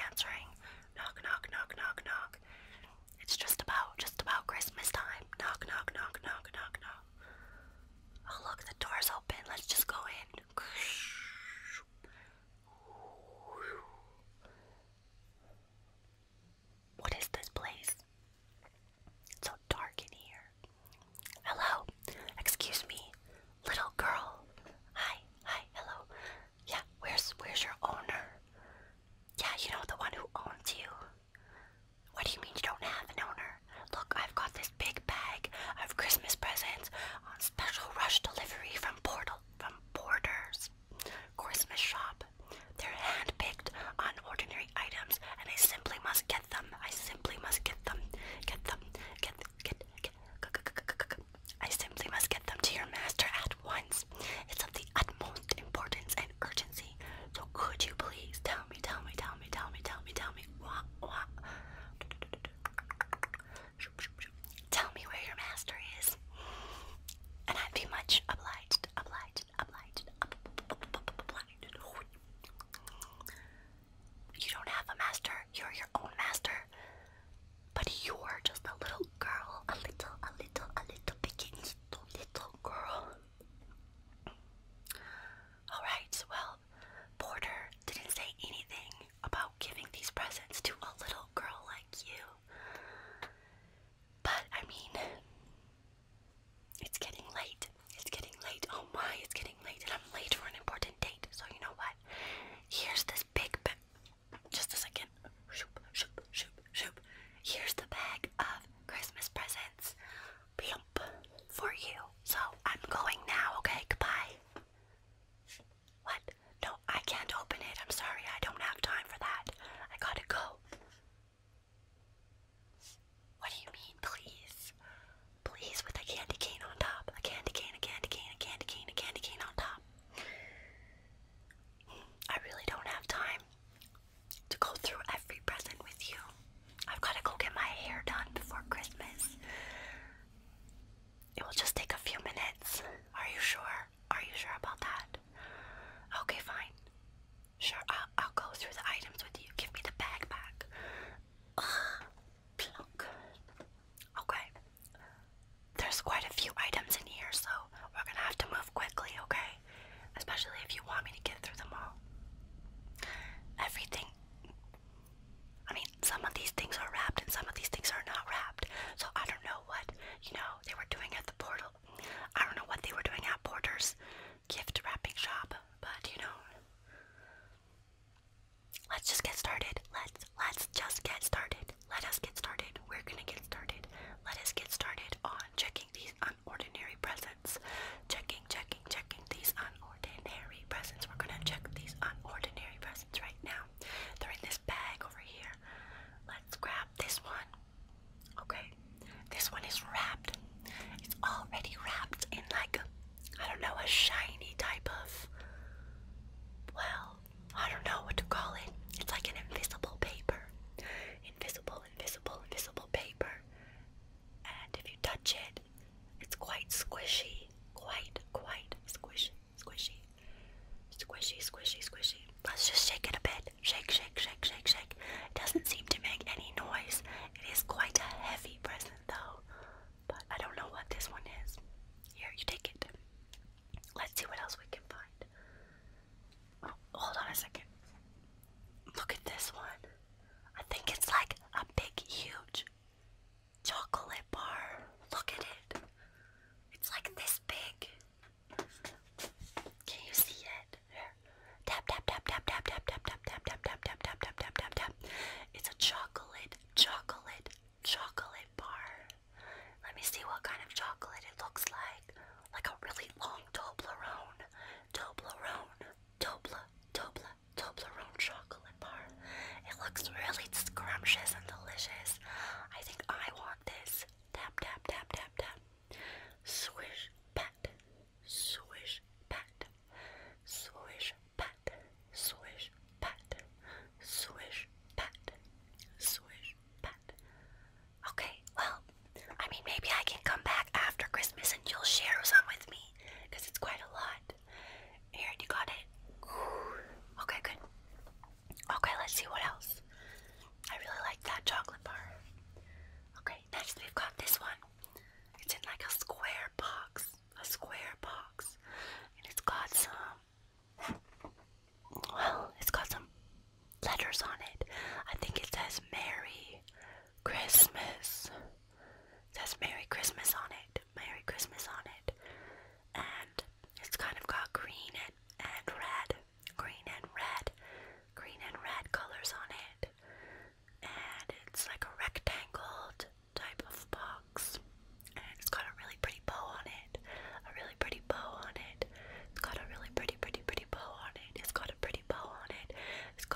answering. Knock, knock, knock, knock, knock. It's just about Christmas time. Knock, knock, knock, knock, knock, knock. Oh, look, the door's open. Let's just go in. What is this place? It's so dark in here. Hello, excuse me, little girl. Hi, hello. Yeah, where's your owner? Yeah, you know, the one who owns you. What do you mean you don't have an owner? Look, I've got this big bag of Christmas presents on special rush delivery from Borders.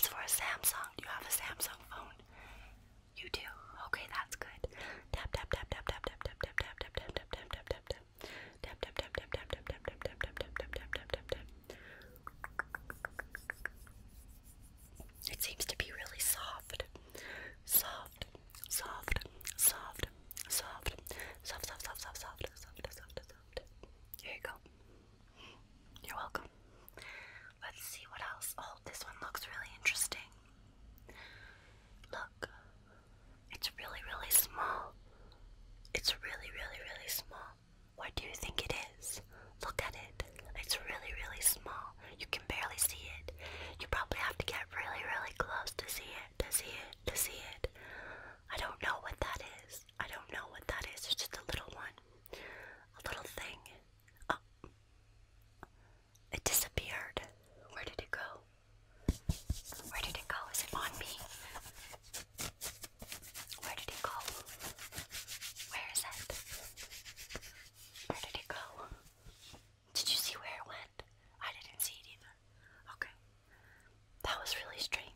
It's for a Samsung. Do you have a Samsung phone? You do? Okay, that's good. Tap tap tap tap tap tap tap tap tap tap tap tap tap tap tap tap. Tap tap tap tap tap tap tap tap tap tap tap tap tap tap tap tap. It seems to be really soft. Soft. Soft. Soft. Soft. Soft, soft, soft, soft, soft, soft, soft, soft. Here you go. You're welcome. Let's see what else. Oh, this one looks really interesting. Look. It's really, really small. It's really, really, really small. What do you think it is? Look at it. It's really, really small. You can barely see it. You probably have to get really, really close to see it, to see it, to see it. I don't know what that is. I don't know what that is. It's just a little one. A little thing. Oh. It disappeared. Where did it go? Where did it go? Is it on me? Where did it go? Where is it? Where did it go? Did you see where it went? I didn't see it either. Okay. That was really strange.